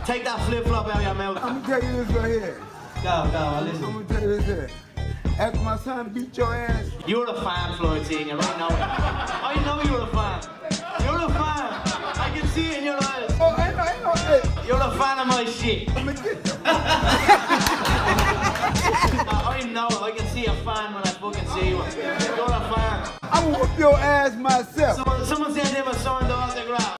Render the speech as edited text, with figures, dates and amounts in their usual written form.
Take that flip-flop out of your mouth. I'm gonna tell you this right here. Go, I listen. I'm gonna tell you this here. After my son beat your ass. You're a fan, Floyd Senior. I know it. I know you're a fan. You're a fan. I can see it in your eyes. Oh, I know. Hey. You're a fan of my shit. I'm gonna get you. I know it. I can see a fan when I fucking see one. You're a fan. I'm gonna whoop your ass myself. Someone said they were signed the autograph.